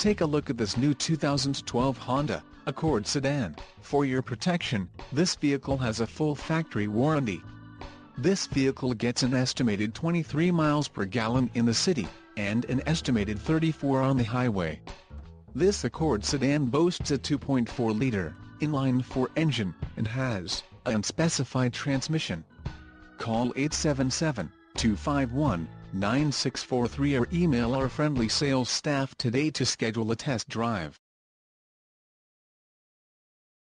Take a look at this new 2012 Honda Accord sedan. For your protection, this vehicle has a full factory warranty. This vehicle gets an estimated 23 miles per gallon in the city, and an estimated 34 on the highway. This Accord sedan boasts a 2.4-liter inline-4 engine, and has an unspecified transmission. Call 877-251-9643 or email our friendly sales staff today to schedule a test drive.